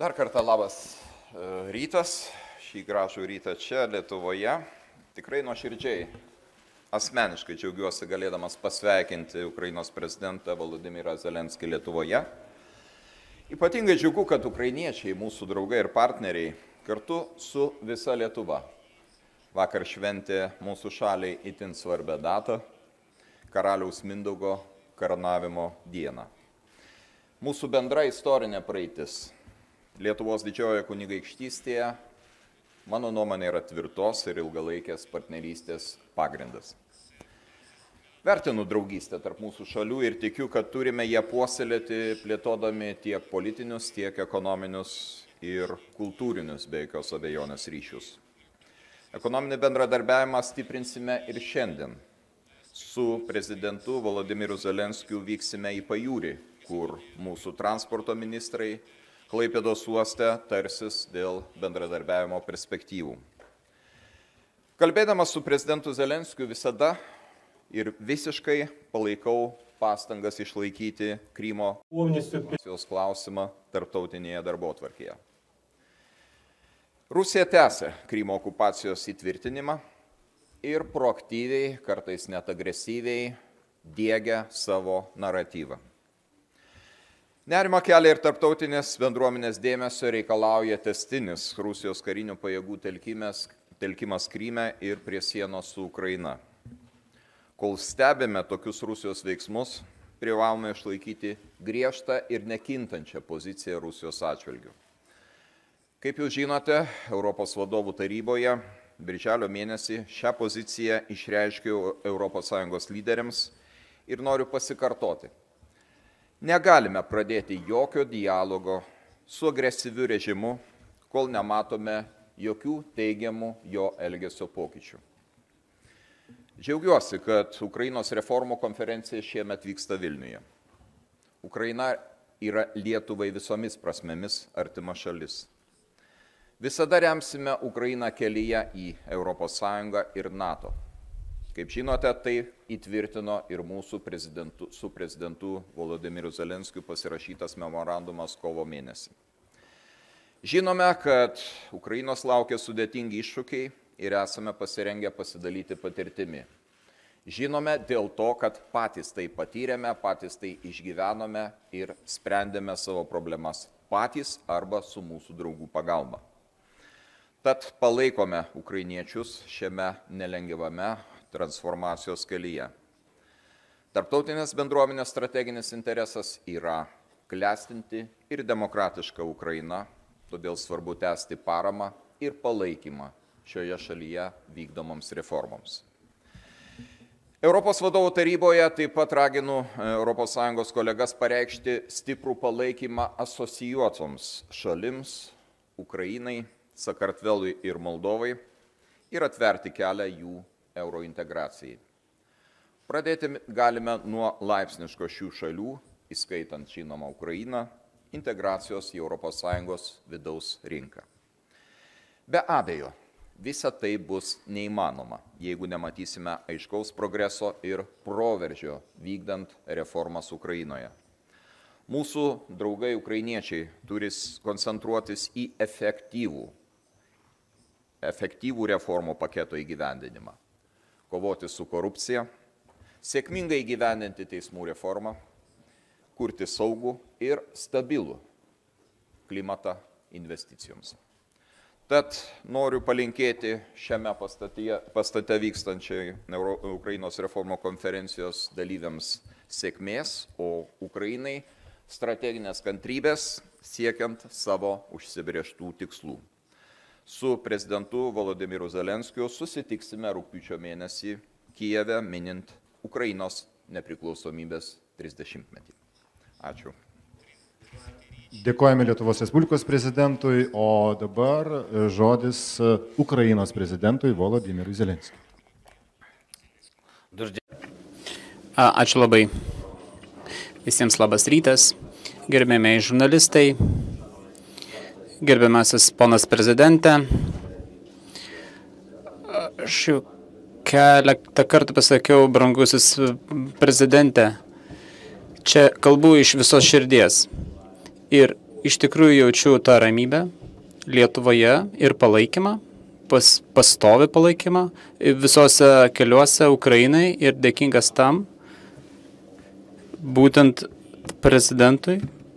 Dar kartą labas rytas, šį gražų rytą čia Lietuvoje. Tikrai nuoširdžiai, asmeniškai džiaugiuosi galėdamas pasveikinti Ukrainos prezidentą Volodymyrą Zelenskį Lietuvoje. Ypatingai džiugu, kad ukrainiečiai, mūsų draugai ir partneriai, kartu su visa Lietuva vakar šventė mūsų šaliai itin svarbią datą – Karaliaus Mindaugo karūnavimo dieną. Mūsų bendra istorinė praeitis Lietuvos didžiojoje kunigaikštystėje, mano nuomonė, yra tvirtos ir ilgalaikės partnerystės pagrindas. Vertinu draugystę tarp mūsų šalių ir tikiu, kad turime ją puoselėti, plėtodami tiek politinius, tiek ekonominius ir kultūrinius be jokios abejonės ryšius. Ekonominį bendradarbiavimą stiprinsime ir šiandien. Su prezidentu Volodymyru Zelenskiu vyksime į pajūrį, kur mūsų transporto ministrai Klaipėdos uoste tarsis dėl bendradarbiavimo perspektyvų. Kalbėdamas su prezidentu Zelenskiu visada ir visiškai palaikau pastangas išlaikyti Krymo okupacijos klausimą tarptautinėje darbotvarkėje. Rusija tęsia Krymo okupacijos įtvirtinimą ir proaktyviai, kartais net agresyviai, diegia savo naratyvą. Nerima kelia ir tarptautinės bendruomenės dėmesio reikalauja tęstinis Rusijos karinių pajėgų telkimas Kryme ir prie sienos su Ukraina. Kol stebime tokius Rusijos veiksmus, privalome išlaikyti griežtą ir nekintančią poziciją Rusijos atžvilgiu. Kaip jūs žinote, Europos vadovų taryboje birželio mėnesį šią poziciją išreiškiau ES lyderiams ir noriu pasikartoti. Negalime pradėti jokio dialogo su agresyviu režimu, kol nematome jokių teigiamų jo elgesio pokyčių. Džiaugiuosi, kad Ukrainos reformų konferencija šiemet vyksta Vilniuje. Ukraina yra Lietuvai visomis prasmėmis artima šalis. Visada remsime Ukrainą kelyje į ES ir NATO. Kaip žinote, tai įtvirtino ir mūsų su prezidentu Volodymyru Zelenskiu pasirašytas memorandumas kovo mėnesį. Žinome, kad Ukrainos laukia sudėtingi iššūkiai ir esame pasirengę pasidalyti patirtimi. Žinome dėl to, kad patys tai patyrėme, patys tai išgyvenome ir sprendėme savo problemas patys arba su mūsų draugų pagalba. Tad palaikome ukrainiečius šiame nelengvame transformacijos kelyje. Tarptautinės bendruomenės strateginis interesas yra klestinti ir demokratiška Ukraina, todėl svarbu tęsti paramą ir palaikymą šioje šalyje vykdomoms reformoms. Europos vadovų taryboje taip pat raginu ES kolegas pareikšti stiprų palaikymą asocijuotoms šalims, Ukrainai, Sakartvelui ir Moldovai ir atverti kelią jų eurointegracijai. Pradėti galime nuo laipsniško šių šalių, įskaitant žinoma Ukrainą, integracijos į ES vidaus rinką. Be abejo, visa tai bus neįmanoma, jeigu nematysime aiškaus progreso ir proveržio vykdant reformas Ukrainoje. Mūsų draugai ukrainiečiai turi koncentruotis į efektyvų reformų paketo įgyvendinimą, kovoti su korupcija, sėkmingai įgyvendinti teismų reformą, kurti saugų ir stabilų klimatą investicijoms. Tad noriu palinkėti šiame pastate vykstančiai Ukrainos reformų konferencijos dalyviams sėkmės, o Ukrainai strateginės kantrybės siekiant savo užsibrėžtų tikslų. Su prezidentu Volodymyru Zelenskiu susitiksime rugpjūčio mėnesį Kijeve minint Ukrainos nepriklausomybės 30-metį. Ačiū. Dėkojame Lietuvos Respublikos prezidentui, o dabar žodis Ukrainos prezidentui Volodymyrui Zelenskiui. Ačiū labai. Visiems labas rytas, gerbėmiai žurnalistai, gerbiamasis ponas prezidente. Aš jau keletą kartų pasakiau, brangusis prezidente, čia kalbu iš visos širdies. Ir iš tikrųjų jaučiu tą ramybę Lietuvoje ir palaikymą, pastovi palaikymą visose keliuose Ukrainai ir dėkingas tam, būtent prezidentui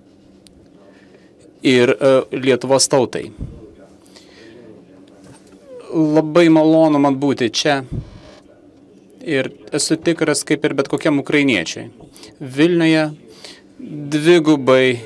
ir Lietuvos tautai. Labai malonu man būti čia ir esu tikras, kaip ir bet kokiam ukrainiečiai. Vilniuje dvigubai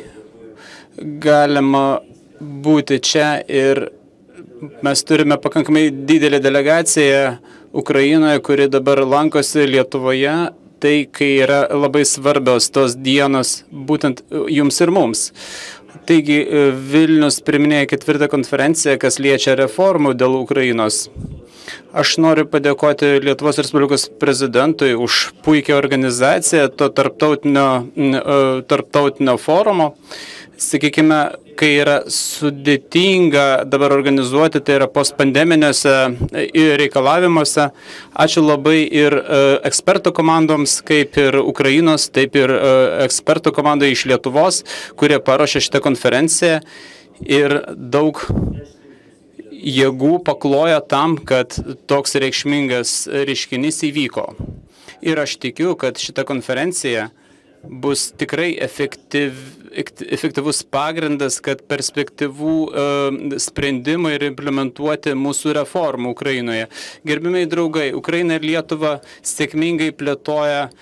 galima būti čia ir mes turime pakankamai didelę delegaciją Ukrainoje, kuri dabar lankosi Lietuvoje. Tai, kai yra labai svarbios tos dienos būtent jums ir mums. Taigi Vilnius priminėja 4. konferenciją, kas liečia reformų dėl Ukrainos. Aš noriu padėkoti Lietuvos Respublikos prezidentui už puikią organizaciją to tarptautinio forumo. Sakykime, kai yra sudėtinga dabar organizuoti, tai yra postpandeminiuose reikalavimuose. Ačiū labai ir ekspertų komandoms, kaip ir Ukrainos, taip ir ekspertų komandai iš Lietuvos, kurie paruošė šitą konferenciją ir daug jėgų pakloja tam, kad toks reikšmingas reiškinys įvyko. Ir aš tikiu, kad šita konferencija bus tikrai efektyvus pagrindas, kad perspektyvų sprendimai ir implementuoti mūsų reformų Ukrainoje. Gerbimiai draugai, Ukraina ir Lietuva sėkmingai plėtoja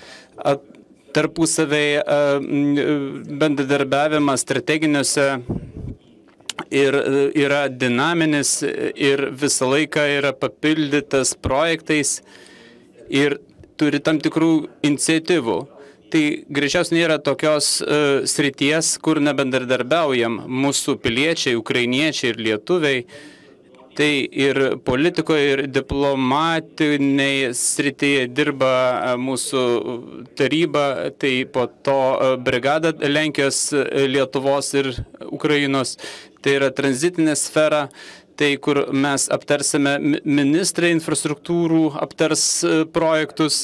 tarpusavėje bendradarbiavimą strateginiuose ir yra dinaminis ir visą laiką yra papildytas projektais ir turi tam tikrų iniciatyvų. Tai greičiausiai nėra tokios srities, kur nebendradarbiaujam mūsų piliečiai, ukrainiečiai ir lietuviai. Tai ir politikoje, ir diplomatiniai srityje dirba mūsų taryba, tai po to brigada Lenkijos, Lietuvos ir Ukrainos. Tai yra tranzitinė sfera, tai kur mes aptarsime ministrai infrastruktūrų, aptars projektus.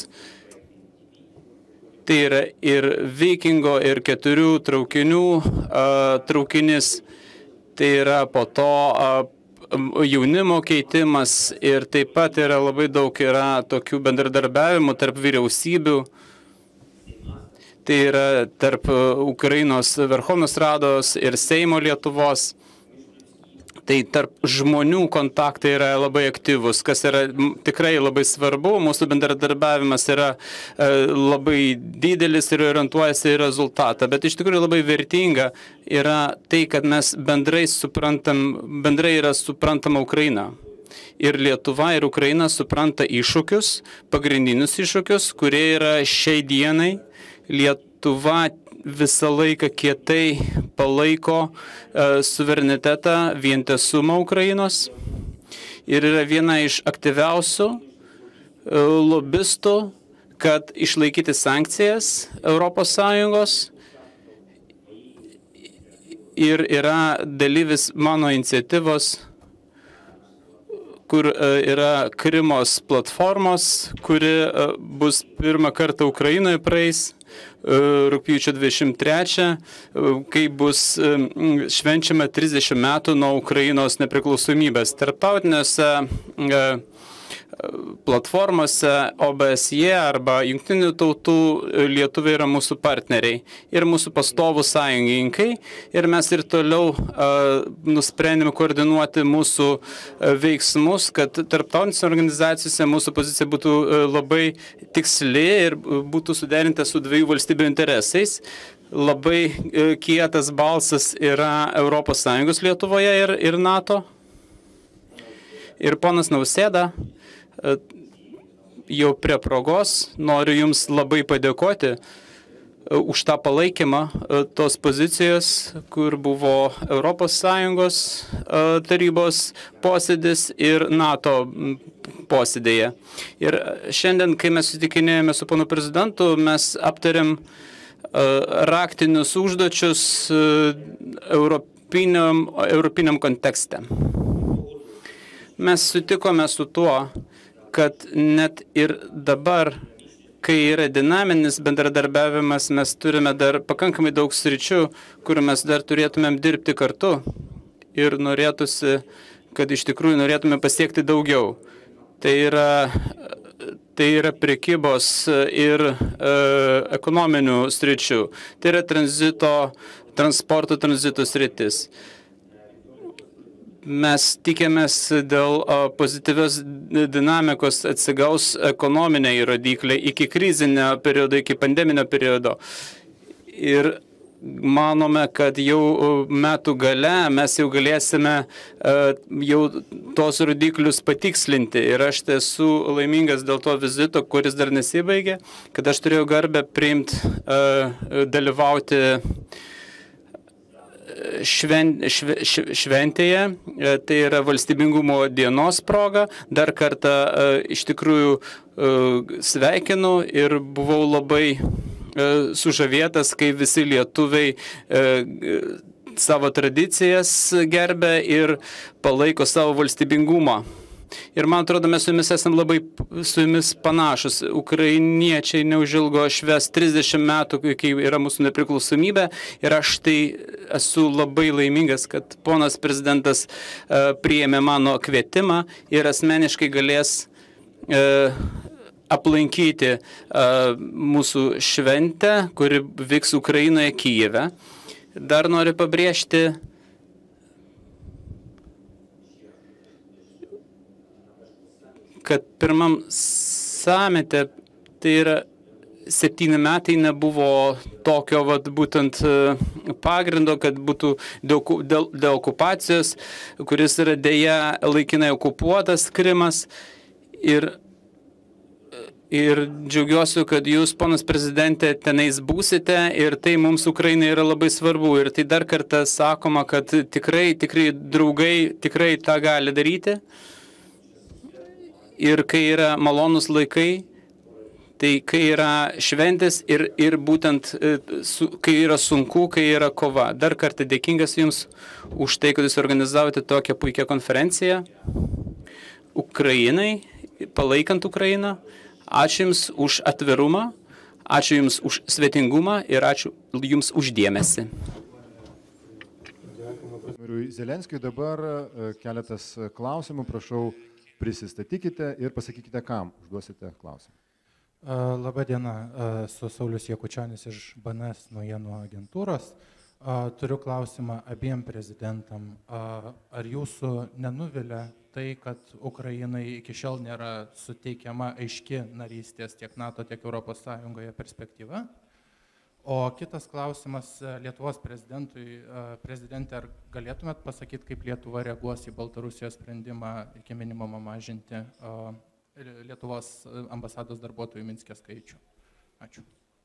Tai yra ir Vikingo, ir 4 traukinių traukinis, tai yra po to jaunimo keitimas ir taip pat yra labai daug yra tokių bendradarbiavimų tarp vyriausybių. Tai yra tarp Ukrainos Verhovnos Rados ir Seimo Lietuvos. Tai tarp žmonių kontaktai yra labai aktyvus, kas yra tikrai labai svarbu. Mūsų bendradarbiavimas yra labai didelis ir orientuojasi į rezultatą. Bet iš tikrųjų labai vertinga yra tai, kad mes bendrai yra suprantama Ukraina. Ir Lietuva ir Ukraina supranta iššūkius, pagrindinius iššūkius, kurie yra šiai dienai. Lietuva visą laiką kietai palaiko suverenitetą, vientisumą Ukrainos ir yra viena iš aktyviausių lobistų, kad išlaikyti sankcijas ES ir yra dalyvis mano iniciatyvos, kur yra Krimos platformos, kuri bus pirmą kartą Ukrainoje praeis rugpjūčio 23, kai bus švenčiama 30 metų nuo Ukrainos nepriklausomybės. Tarptautiniuose platformose OBSE arba Jungtinių tautų lietuviai yra mūsų partneriai ir mūsų pastovų sąjungininkai. Ir mes ir toliau nusprendėme koordinuoti mūsų veiksmus, kad tarptautinėse organizacijose mūsų pozicija būtų labai tiksli ir būtų suderinta su 2 valstybių interesais. Labai kietas balsas yra ES Lietuvoje ir NATO. Ir ponas Nausėda, jau prie progos noriu Jums labai padėkoti už tą palaikymą tos pozicijos, kur buvo ES tarybos posėdis ir NATO posėdėje. Ir šiandien, kai mes susitikinėjome su ponu prezidentu, mes aptarėm raktinius užduočius europiniam kontekste. Mes sutikome su tuo, kad net ir dabar, kai yra dinaminis bendradarbiavimas, mes turime dar pakankamai daug sričių, kur mes dar turėtumėm dirbti kartu ir norėtųsi, kad iš tikrųjų norėtume pasiekti daugiau. Tai yra prekybos ir ekonominių sričių. Tai yra transporto tranzito sritis. Mes tikėmės dėl pozityvios dinamikos atsigaus ekonominiai rodikliai iki krizinio periodo, iki pandeminio periodo. Ir manome, kad jau metų gale mes jau galėsime jau tos rodiklius patikslinti. Ir aš esu laimingas dėl to vizito, kuris dar nesibaigė, kad aš turėjau garbę dalyvauti šventėje, tai yra valstybingumo dienos proga. Dar kartą iš tikrųjų sveikinu ir buvau labai sužavėtas, kai visi lietuviai savo tradicijas gerbia ir palaiko savo valstybingumą. Ir man atrodo, mes su jumis esame labai panašus. Ukrainiečiai neužilgo švęs 30 metų, kai yra mūsų nepriklausomybė. Ir aš tai esu labai laimingas, kad ponas prezidentas priėmė mano kvietimą ir asmeniškai galės aplankyti mūsų šventę, kuri vyks Ukrainoje, Kijeve. Dar noriu pabrėžti, kad pirmam samite, tai yra 7 metai, nebuvo tokio būtent pagrindo, kad būtų dėl okupacijos, kuris yra dėja laikinai okupuotas Krymas. Ir džiaugiuosi, kad jūs, ponas prezidentė, tenais būsite ir tai mums Ukrainai yra labai svarbu. Ir tai dar kartą sakoma, kad tikrai draugai tikrai tą gali daryti. Ir kai yra malonus laikai, tai kai yra šventės ir būtent kai yra sunku, kai yra kova. Dar kartą dėkingas jums už tai, kad jūs organizavote tokią puikią konferenciją Ukrainai, palaikant Ukrainą. Ačiū jums už atvirumą, ačiū jums už svetingumą ir ačiū jums už dėmesį. Zelenskiui dabar keletas klausimų, prašau. Prisistatykite ir pasakykite, kam užduosite klausimą. Labą dieną, esu Saulius Jakučionis iš BNS naujienų agentūros. Turiu klausimą abiem prezidentam. Ar jūsų nenuvilia tai, kad Ukrainai iki šiol nėra suteikiama aiški narystės tiek NATO, tiek ES perspektyva? O kitas klausimas Lietuvos prezidentui. Prezidentė, ar galėtumėt pasakyti, kaip Lietuva reaguos į Baltarusijos sprendimą iki minimumo mažinti Lietuvos ambasados darbuotojų Minske skaičių? Ačiū.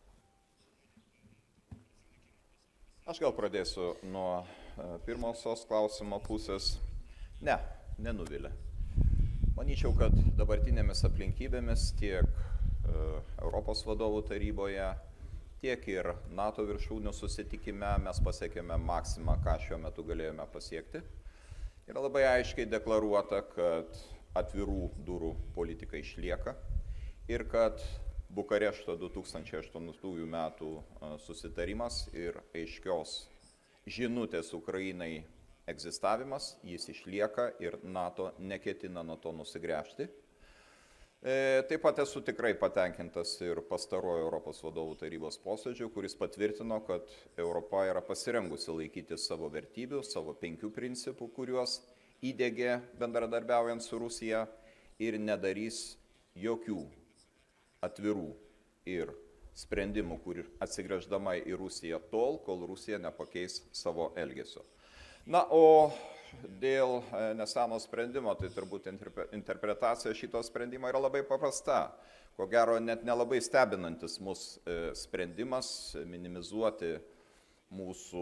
Aš gal pradėsiu nuo pirmosios klausimo pusės. Ne, nenuvilia. Manyčiau, kad dabartinėmis aplinkybėmis tiek Europos vadovų taryboje, tiek ir NATO viršūnių susitikime mes pasiekėme maksimą, ką šiuo metu galėjome pasiekti. Yra labai aiškiai deklaruota, kad atvirų durų politika išlieka ir kad Bukarešto 2008 metų susitarimas ir aiškios žinutės Ukrainai egzistavimas, jis išlieka ir NATO neketina nuo to nusigręžti. Taip pat esu tikrai patenkintas ir pastarojo Europos vadovų tarybos posėdžio, kuris patvirtino, kad Europa yra pasirengusi laikyti savo vertybių, savo 5 principų, kuriuos įdėgė bendradarbiaujant su Rusija ir nedarys jokių atvirų ir sprendimų, kur atsigręždama į Rusiją tol, kol Rusija nepakeis savo elgesio. Na, o dėl neseno sprendimo, tai turbūt interpretacija šito sprendimo yra labai paprasta. Ko gero, net nelabai stebinantis mūsų sprendimas minimizuoti mūsų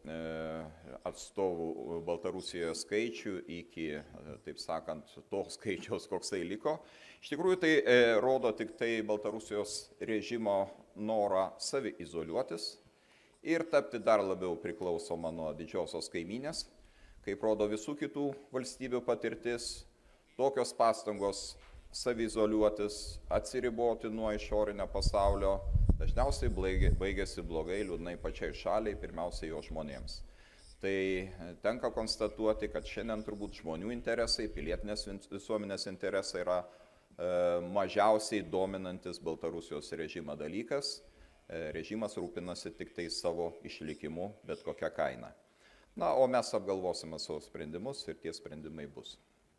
atstovų Baltarusijoje skaičių iki, taip sakant, to skaičiaus, koks tai liko. Iš tikrųjų, tai rodo tik tai Baltarusijos režimo norą saviizoliuotis ir tapti dar labiau priklausoma nuo didžiosios kaimynės. Kaip rodo visų kitų valstybių patirtis, tokios pastangos savizoliuotis, atsiriboti nuo išorinio pasaulio, dažniausiai baigėsi blogai, liūdnai pačiai šaliai, pirmiausiai jo žmonėms. Tai tenka konstatuoti, kad šiandien turbūt žmonių interesai, pilietinės visuomenės interesai yra mažiausiai dominantis Baltarusijos režimą dalykas. Režimas rūpinasi tik tai savo išlikimu, bet kokią kainą. Na, o mes apgalvosime savo sprendimus ir tie sprendimai bus.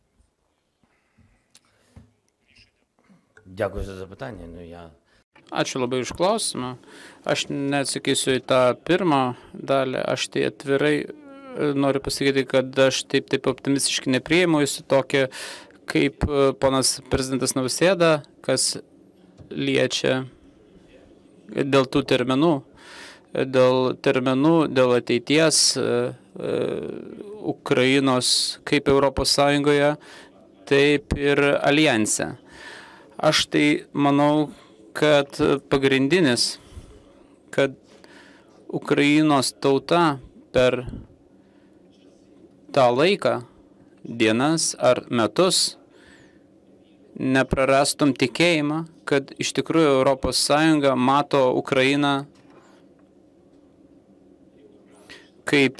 Дякую за запитання. Ačiū labai už klausimą. Aš neatsakysiu į tą pirmą dalį. Aš tai atvirai noriu pasakyti, kad aš taip optimistiškai neprieimu jūsų tokią, kaip ponas prezidentas Nausėda, kas liečia dėl tų terminų, dėl ateities Ukrainos kaip Europos Sąjungoje, taip ir alijanse. Aš tai manau, kad pagrindinis, kad Ukrainos tauta per tą laiką, dienas ar metus, neprarastum tikėjimą, kad iš tikrųjų Europos Sąjunga mato Ukrainą kaip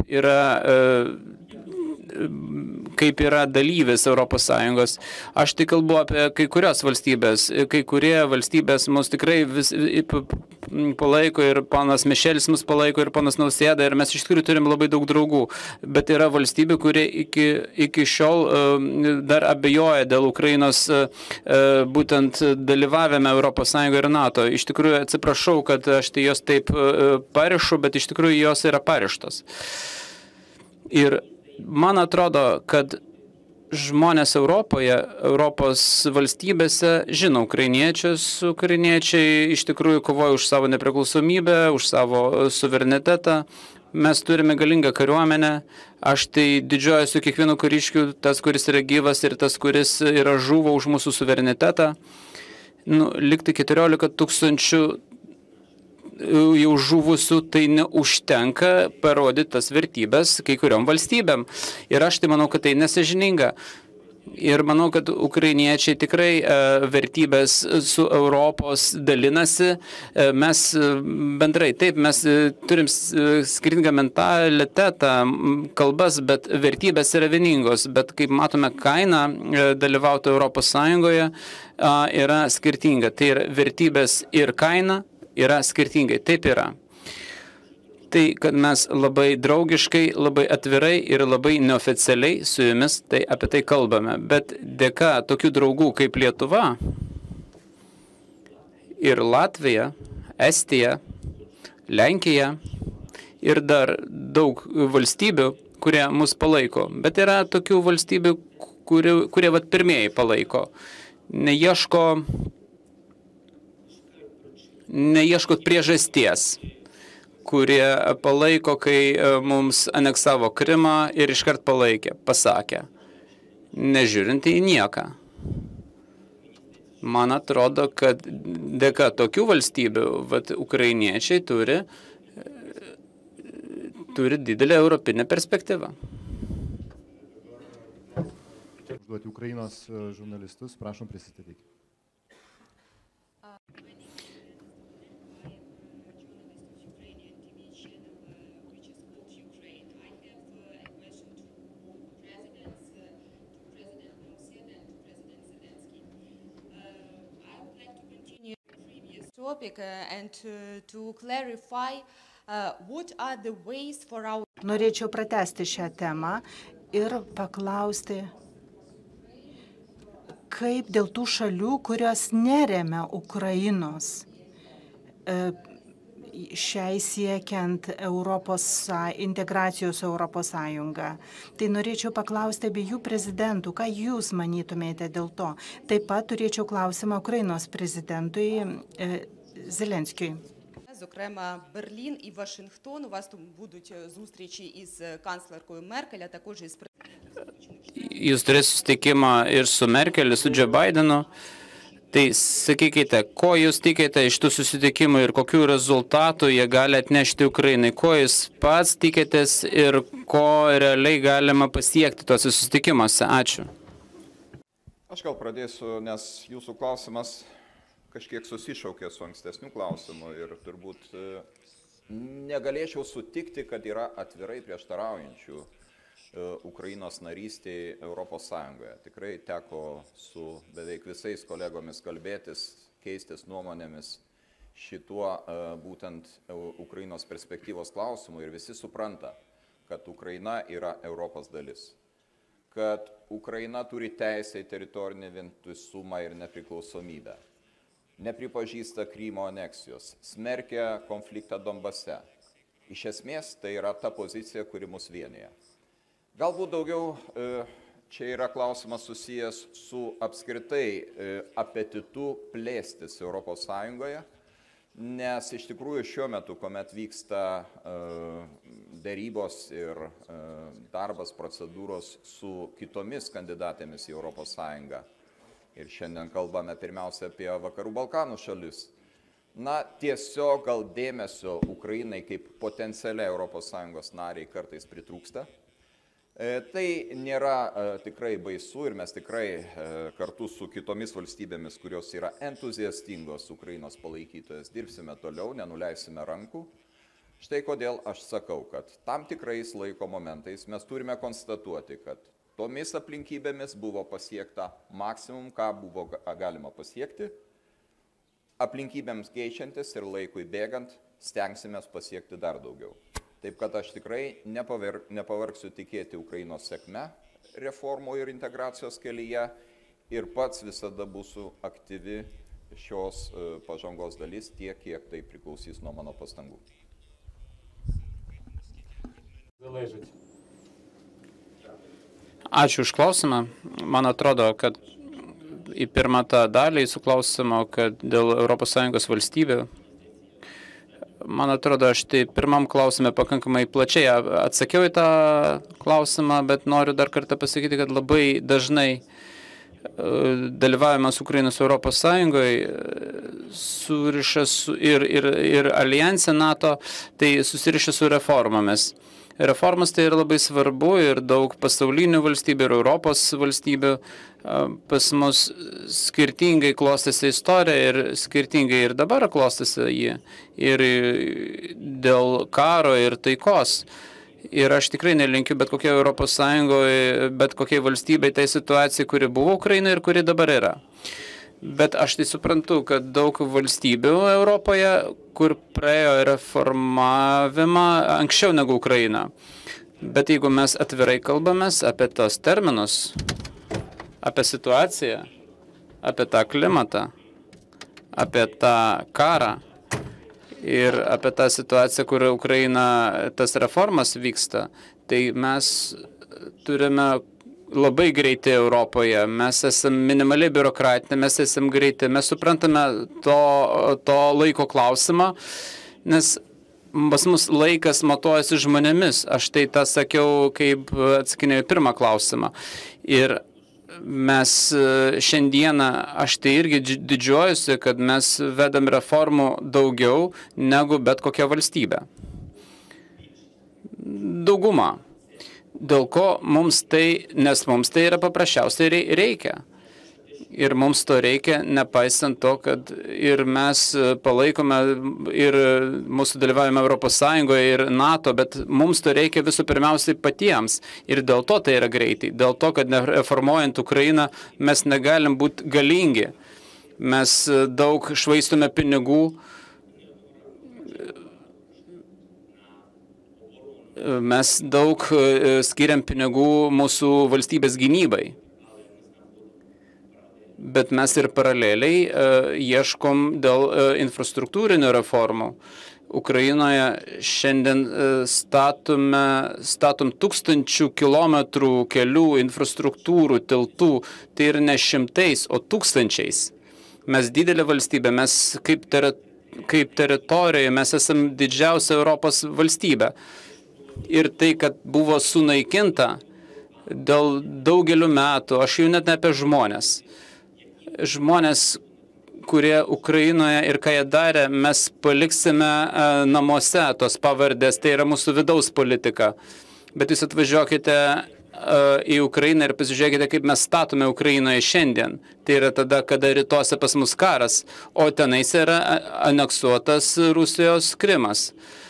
yra dalyvis Europos Sąjungos. Aš tai kalbu apie kai kurios valstybės. Kai kurie valstybės mus tikrai palaiko ir ponas Mišelis mus palaiko ir ponas Nausėda ir mes iš tikrųjų turim labai daug draugų. Bet yra valstybių, kurie iki šiol dar abejoja dėl Ukrainos būtent dalyvavime Europos Sąjungoje ir NATO. Iš tikrųjų atsiprašau, kad aš tai jos taip parišu, bet iš tikrųjų jos yra parištos. Ir man atrodo, kad žmonės Europoje, Europos valstybėse žino ukrainiečiai iš tikrųjų kovoja už savo nepriklausomybę, už savo suverenitetą. Mes turime galingą kariuomenę. Aš tai didžiuojuosi kiekvienu kariškiu, tas, kuris yra gyvas ir tas, kuris yra žuvo už mūsų suverenitetą. Likti 14 000 jau žuvusių, tai neužtenka parodyti tas vertybės kai kuriom valstybėm. Ir aš tai manau, kad tai nesąžininga. Ir manau, kad ukrainiečiai tikrai vertybės su Europos dalinasi. Mes bendrai, taip, mes turim skirtingą mentalitetą, kalbas, bet vertybės yra vieningos. Bet kaip matome, kaina dalyvauti Europos Sąjungoje yra skirtinga. Tai yra vertybės ir kaina yra skirtingai. Taip yra. Tai, kad mes labai draugiškai, labai atvirai ir labai neoficialiai su jumis apie tai kalbame. Bet dėka tokių draugų kaip Lietuva ir Latvija, Estija, Lenkija ir dar daug valstybių, kurie mus palaiko. Bet yra tokių valstybių, kurie pirmieji palaiko. Neieškot priežasties, kurie palaiko, kai mums aneksavo Krymą ir iškart palaikė, pasakė, nežiūrint į nieką. Man atrodo, kad dėka tokių valstybių, ukrainiečiai turi didelę europinę perspektyvą. Užduoti Ukrainos žurnalistus, prašom prisistatyti. Topic and to clarify what are the ways for our... Norėčiau pratęsti šią temą ir paklausti, kaip dėl tų šalių, kurios neremia Ukrainos šiai siekiant integracijos Europos Sąjungą. Tai norėčiau paklausti abiejų prezidentų, ką jūs manytumėte dėl to. Taip pat turėčiau klausimą Ukrainos prezidentui Зеленський. Зокрема, Берлін і Вашингтон. У вас тут будуть зустрічі із канцлеркою Меркель, а також із Jūs turėsite susitikimą ir su Merkeliu, su Joe Bidenu. Tai sakykite, ko jūs tikite iš tų susitikimų ir kokių rezultatų jie gali atnešti Ukrainai? Ko jūs pats tikitės ir ko realiai galima pasiekti tuose susitikimuose? Ačiū. Aš gal pradėsiu, nes jūsų klausimas kažkiek susišaukė su ankstesniu klausimu ir turbūt negalėčiau sutikti, kad yra atvirai prieštaraujančių Ukrainos narystėje Europos Sąjungoje. Tikrai teko su beveik visais kolegomis kalbėtis, keistis nuomonėmis šituo būtent Ukrainos perspektyvos klausimu ir visi supranta, kad Ukraina yra Europos dalis, kad Ukraina turi teisę į teritorinį vientisumą ir nepriklausomybę, nepripažįsta Krymo aneksijos, smerkia konfliktą Donbase. Iš esmės tai yra ta pozicija, kuri mus vienyje. Galbūt daugiau čia yra klausimas susijęs su apskritai apetitu plėstis Europos Sąjungoje, nes iš tikrųjų šiuo metu, kuomet vyksta dėrybos ir darbas procedūros su kitomis kandidatėmis į Europos Sąjungą, ir šiandien kalbame pirmiausia apie Vakarų Balkanų šalis, tiesiog gal dėmesio Ukrainai kaip potencialiai Europos Sąjungos nariai kartais pritrūksta. Tai nėra tikrai baisu ir mes tikrai kartu su kitomis valstybėmis, kurios yra entuziastingos Ukrainos palaikytojas, dirbsime toliau, nenuleisime rankų. Štai kodėl aš sakau, kad tam tikrais laiko momentais mes turime konstatuoti, kad tomis aplinkybėmis buvo pasiekta maksimum, ką buvo galima pasiekti. Aplinkybėms keičiantis ir laikui bėgant stengsimės pasiekti dar daugiau. Taip kad aš tikrai nepavargsiu tikėti Ukrainos sėkme reformų ir integracijos kelyje ir pats visada būsiu aktyvi šios pažangos dalis tiek, kiek tai priklausys nuo mano pastangų. Ačiū už klausimą. Man atrodo, kad į pirmą tą dalį jūsų klausimo, kad dėl ES valstybių, man atrodo, aš tai pirmam klausime pakankamai plačiai atsakiau į tą klausimą, bet noriu dar kartą pasakyti, kad labai dažnai dalyvavimas Ukrainos Europos Sąjungoje surišas ir alijanse NATO, tai susiriša su reformomis. Reformas tai yra labai svarbu ir daug pasaulinių valstybių ir Europos valstybių pas mus skirtingai klostėsi istorija ir skirtingai ir dabar klostėsi jį. Ir dėl karo ir taikos. Ir aš tikrai nelinkiu bet kokiai Europos Sąjungoje, bet kokiai valstybei tai situacijai, kuri buvo Ukrainoje ir kuri dabar yra. Bet aš tai suprantu, kad daug valstybių Europoje, kur praėjo reformavimą anksčiau negu Ukraina. Bet jeigu mes atvirai kalbamės apie tos terminus, apie situaciją, apie tą klimatą, apie tą karą ir apie tą situaciją, kur Ukraina tas reformas vyksta, tai mes turime labai greitai Europoje, mes esame minimaliai biurokratinė, mes esame greitai, mes suprantame to laiko klausimą, nes pas mus laikas matuojasi žmonėmis. Aš tai tą sakiau, kaip atsakinėjau pirmą klausimą. Ir mes šiandieną, aš tai irgi didžiuojuosi, kad mes vedam reformų daugiau negu bet kokia valstybė. Dauguma. Dėl ko mums tai, nes mums tai yra paprasčiausiai reikia. Ir mums to reikia, nepaisant to, kad ir mes palaikome ir mūsų dalyvavimą Europos Sąjungoje ir NATO, bet mums to reikia visų pirmiausiai patiems. Ir dėl to tai yra greitai. Dėl to, kad reformuojant Ukrainą mes negalim būti galingi. Mes daug švaistome pinigų. Mes daug skiriam pinigų mūsų valstybės gynybai. Bet mes ir paraleliai ieškom dėl infrastruktūrinių reformų. Ukrainoje šiandien statom 1000 kilometrų kelių, infrastruktūrų, tiltų. Tai ir ne šimtais, o tūkstančiais. Mes didelė valstybė, mes kaip teritorijoje, mes esam didžiausia Europos valstybė. Ir tai, kad buvo sunaikinta dėl daugelių metų, aš jau net ne apie žmonės. Žmonės, kurie Ukrainoje ir ką jie darė, mes paliksime namuose tos pavardės, tai yra mūsų vidaus politika. Bet jūs atvažiuokite į Ukrainą ir pasižiūrėkite, kaip mes statome Ukrainoje šiandien. Tai yra tada, kada rytuose pas mus karas, o tenais yra aneksuotas Rusijos Krymas.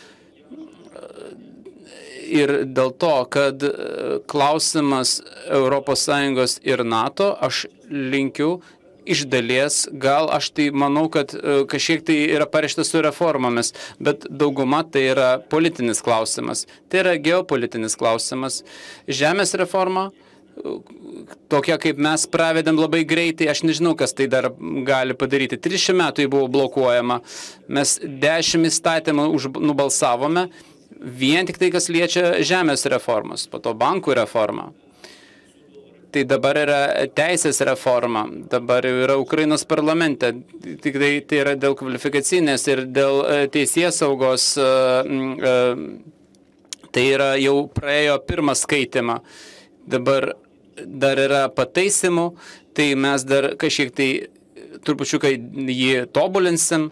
Ir dėl to, kad klausimas ES ir NATO, aš linkiu iš dalies, gal aš tai manau, kad kažkiek tai yra pareišta su reformomis, bet dauguma tai yra politinis klausimas. Tai yra geopolitinis klausimas. Žemės reforma, tokia kaip mes pravedėm labai greitai, aš nežinau, kas tai dar gali padaryti. 300 metų buvo blokuojama. Mes 10 įstatymų nubalsavome, vien tik tai, kas liečia žemės reformas, po to bankų reforma. Tai dabar yra teisės reforma, dabar yra Ukrainos parlamente, tik tai yra dėl kvalifikacinės ir dėl teisės saugos, tai yra jau praėjo pirmą skaitimą. Dabar dar yra pataisimų, tai mes dar kažkiek tai trupučiukai jį tobulinsim.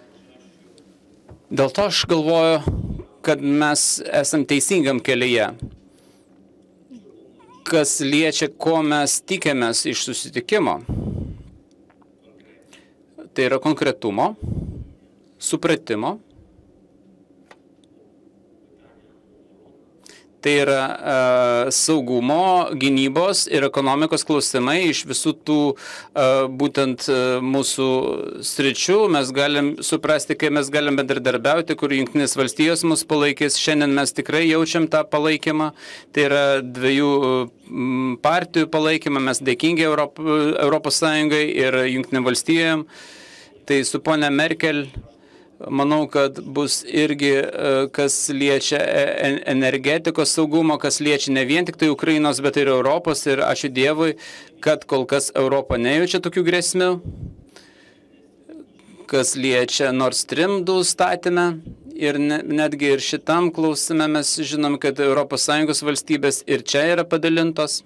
Dėl to aš galvoju, kad mes esam teisingam kelyje. Kas liečia, ko mes tikėmės iš susitikimo, tai yra konkretumo, supratimo, tai yra saugumo, gynybos ir ekonomikos klausimai iš visų tų būtent mūsų sričių. Mes galim suprasti, kai mes galim bendradarbiauti, kur Jungtinės valstijos mus palaikys. Šiandien mes tikrai jaučiam tą palaikymą. Tai yra dviejų partijų palaikymą. Mes dėkingi Europos Sąjungai ir Jungtinėm valstijom. Tai su ponia Merkel, manau, kad bus irgi, kas liečia energetikos saugumo, kas liečia ne vien tik tai Ukrainos, bet ir Europos. Ir ačiū Dievui, kad kol kas Europa nejaučia tokių grėsmių. Kas liečia Nord Stream 2 statymą. Ir netgi ir šitam klausime mes žinom, kad ES valstybės ir čia yra padalintos.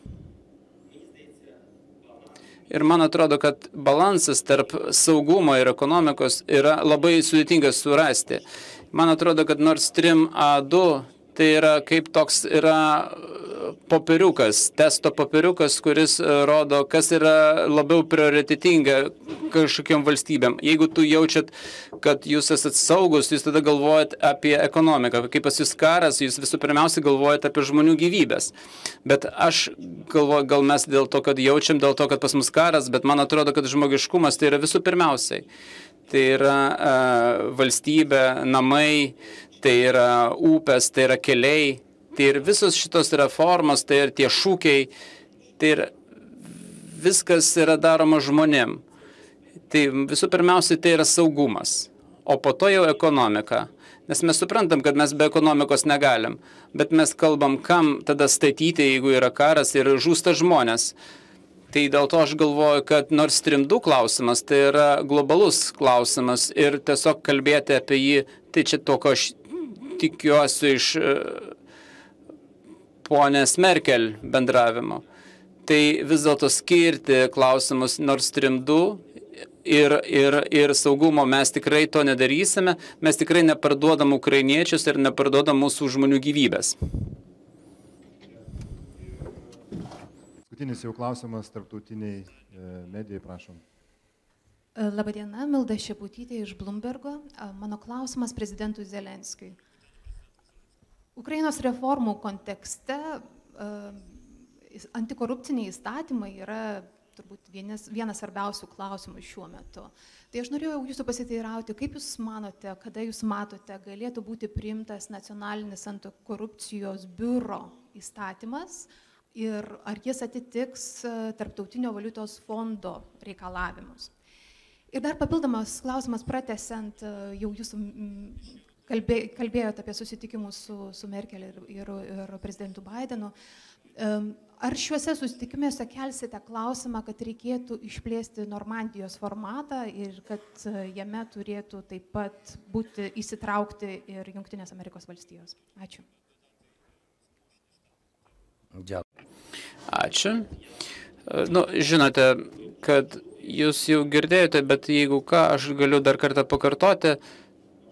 Ir man atrodo, kad balansas tarp saugumo ir ekonomikos yra labai sudėtingas surasti. Man atrodo, kad Nord Stream 2 tai yra kaip toks yra popieriukas, testo popieriukas, kuris rodo, kas yra labiau prioritetinga kažkokiam valstybėm. Jeigu tu jaučiat, kad jūs esat saugus, jūs tada galvojat apie ekonomiką. Kai pas jūs karas, jūs visų pirmiausia galvojat apie žmonių gyvybės. Bet aš galvoju, gal mes dėl to, kad jaučiam, dėl to, kad pas mus karas, bet man atrodo, kad žmogiškumas tai yra visų pirmiausiai. Tai yra valstybė, namai, tai yra upės, tai yra keliai. Tai ir visos šitos reformos, tai ir tie šūkiai, tai ir viskas yra daroma žmonėm. Tai visų pirmiausia, tai yra saugumas, o po to jau ekonomika. Nes mes suprantam, kad mes be ekonomikos negalim, bet mes kalbam, kam tada statyti, jeigu yra karas ir žūsta žmonės. Tai dėl to aš galvoju, kad Nord Stream 2 klausimas, tai yra globalus klausimas ir tiesiog kalbėti apie jį, tai čia to, ko aš tikiuosi iš ponės Merkel bendravimo. Tai vis dėlto skirti klausimus Nord Stream 2 ir saugumo mes tikrai to nedarysime, mes tikrai neparduodam ukrainiečius ir neparduodam mūsų žmonių gyvybės. Paskutinis jau klausimas tarptautiniai medijai, prašom. Labadiena, Milda Šeputytė iš Bloombergo. Mano klausimas prezidentui Zelenskiui. Ukrainos reformų kontekste antikorupciniai įstatymai yra turbūt vienas svarbiausių klausimų šiuo metu. Tai aš norėjau jūsų pasiteirauti, kaip jūs manote, kada jūs matote, galėtų būti priimtas nacionalinis antikorupcijos biuro įstatymas ir ar jis atitiks Tarptautinio valiutos fondo reikalavimus. Ir dar papildomas klausimas, pratęsiant jau jūsų kalbėjote apie susitikimus su Merkel ir prezidentu Bidenu. Ar šiuose susitikimuose kelsite klausimą, kad reikėtų išplėsti Normandijos formatą ir kad jame turėtų taip pat būti įsitraukti ir Jungtinės Amerikos valstijos? Ačiū. Ačiū. Žinote, kad jūs jau girdėjote, bet jeigu ką, aš galiu dar kartą pakartoti.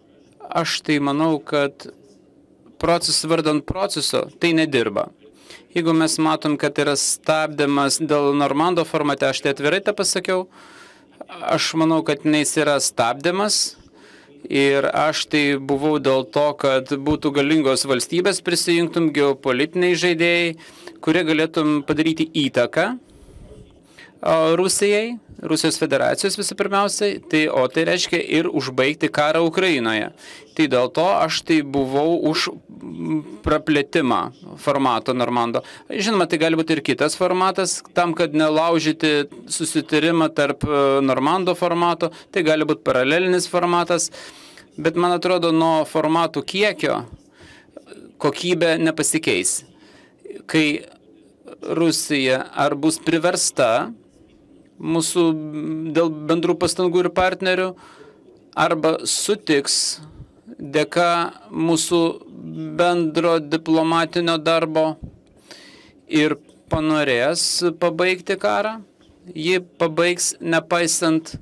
Aš tai manau, kad procesas vardant proceso tai nedirba. Jeigu mes matom, kad yra stabdymas dėl Normando formate, aš tai atvirai tą pasakiau, aš manau, kad jis yra stabdymas ir aš tai buvau dėl to, kad būtų galingos valstybės prisijungtum geopolitiniai žaidėjai, kurie galėtum padaryti įtaką Rusijai, Rusijos federacijos visų pirmiausiai, o tai reiškia ir užbaigti karą Ukrainoje. Tai dėl to aš tai buvau už praplėtimą formato Normando. Žinoma, tai gali būti ir kitas formatas, tam, kad nelaužyti susitarimą tarp Normando formato, tai gali būti paralelinis formatas, bet man atrodo, nuo formatų kiekio kokybė nepasikeis. Kai Rusija ar bus priversta mūsų dėl bendrų pastangų ir partnerių, arba sutiks dėka mūsų bendro diplomatinio darbo ir panorės pabaigti karą. Ji pabaigs nepaisant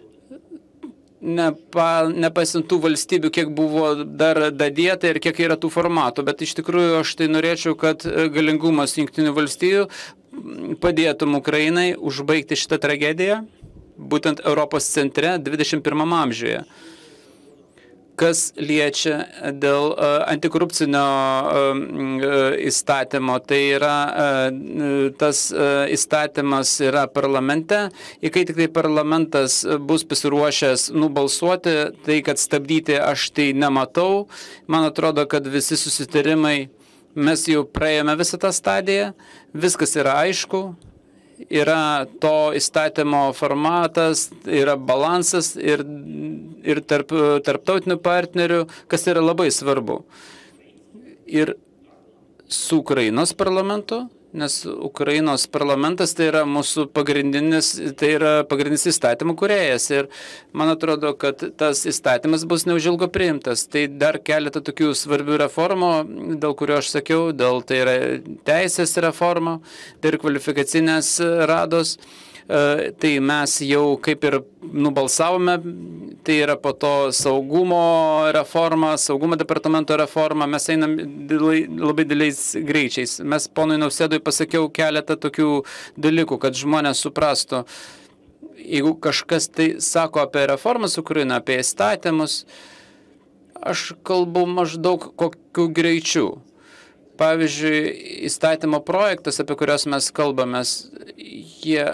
tų valstybių, kiek buvo dar dadėta ir kiek yra tų formatų. Bet iš tikrųjų aš tai norėčiau, kad galingumas Jungtinių valstijų padėtum Ukrainai užbaigti šitą tragediją, būtent Europos centre 21 amžiuje. Kas liečia dėl antikorupcinio įstatymo, tai yra tas įstatymas yra parlamente, ir kai tik tai parlamentas bus pasiruošęs nubalsuoti, tai kad stabdyti aš tai nematau. Man atrodo, kad visi susitarimai, mes jau praėjome visą tą stadiją, viskas yra aišku, yra to įstatymo formatas, yra balansas ir tarptautinių partnerių, kas yra labai svarbu. Ir su Ukrainos parlamentu, nes Ukrainos parlamentas tai yra mūsų pagrindinis įstatymų kūrėjas. Ir man atrodo, kad tas įstatymas bus neužilgo priimtas. Tai dar keletą tokių svarbių reformų, dėl kurio aš sakiau, tai yra teisės reforma, tai ir kvalifikacinės rados. Tai mes jau kaip ir nubalsavome, tai yra po to saugumo reforma, saugumo departamento reforma, mes einam labai dideliais greičiais. Mes ponui Nausėdui pasakiau keletą tokių dalykų, kad žmonės suprastų, jeigu kažkas tai sako apie reformas Ukrainoje, apie įstatymus, aš kalbu maždaug kokiu greičiu. Pavyzdžiui, įstatymo projektas, apie kurios mes kalbamės, jie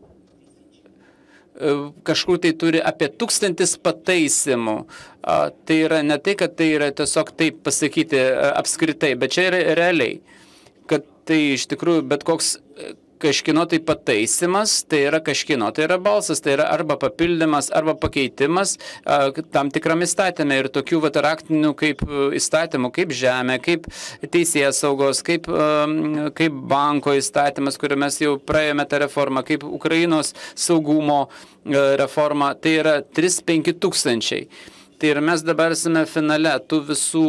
kažkur tai turi apie 1000 pataisimų. Tai yra ne tai, kad tai yra tiesiog taip pasakyti apskritai, bet čia yra realiai, kad tai iš tikrųjų bet koks kažkino tai pataisimas, tai yra kažkino, tai yra balsas, tai yra arba papildymas, arba pakeitimas tam tikram įstatymė. Ir tokių raktinių kaip įstatymų, kaip žemė, kaip teisėjas saugos, kaip banko įstatymas, kuriuo mes jau praėjome tą reformą, kaip Ukrainos saugumo reforma, tai yra 3-5 tūkstančiai. Tai ir mes dabar esame finale tų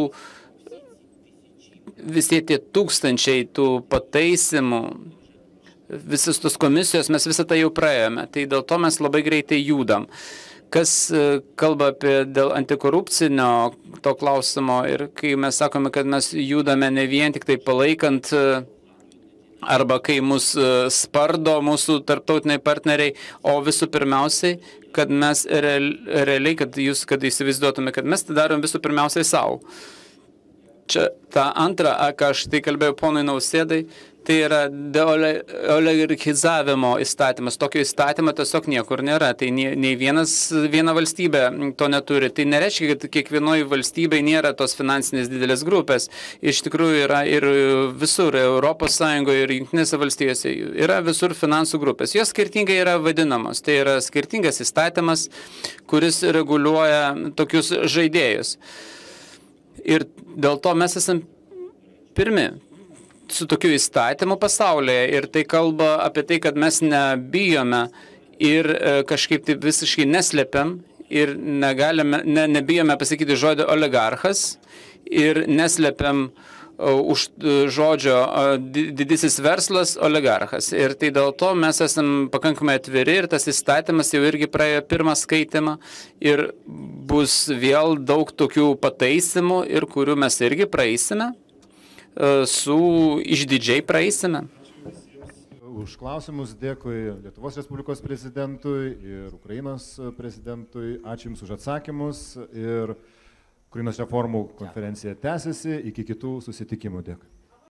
visi tie tūkstančiai tų pataisimų, visus tos komisijos, mes visą tai jau praėjome. Tai dėl to mes labai greitai judam. Kas kalba apie dėl antikorupcinio to klausimo ir kai mes sakome, kad mes judame ne vien tik tai palaikant arba kai mus spardo mūsų tarptautiniai partneriai, o visų pirmiausiai, kad mes realiai, kad įsivaizduotume, kad mes tai darom visų pirmiausiai savo. Čia ta antra, ką aš tai kalbėjau ponui Nausėdai, tai yra deoligarchizavimo įstatymas. Tokio įstatymo tiesiog niekur nėra. Tai nei viena valstybė to neturi. Tai nereiškia, kad kiekvienoje valstybėje nėra tos finansinės didelės grupės. Iš tikrųjų yra ir visur, Europos Sąjungoje ir Jungtinėse valstijose yra visur finansų grupės. Jos skirtingai yra vadinamos. Tai yra skirtingas įstatymas, kuris reguliuoja tokius žaidėjus. Ir dėl to mes esam pirmi su tokiu įstatymu pasaulyje ir tai kalba apie tai, kad mes nebijome ir kažkaip tai visiškai neslepiam ir nebijome pasakyti žodį oligarchas ir neslepiam už žodžio didysis verslas oligarchas. Ir tai dėl to mes esam pakankamai atviri ir tas įstatymas jau irgi praėjo pirmą skaitimą ir bus vėl daug tokių pataisimų ir kurių mes irgi praeisime. su išdidžiai praeisime. Už klausimus dėkui Lietuvos Respublikos prezidentui ir Ukrainos prezidentui. Ačiū Jums už atsakymus ir Ukrainos reformų konferencija tęsiasi. Iki kitų susitikimų. Dėkui.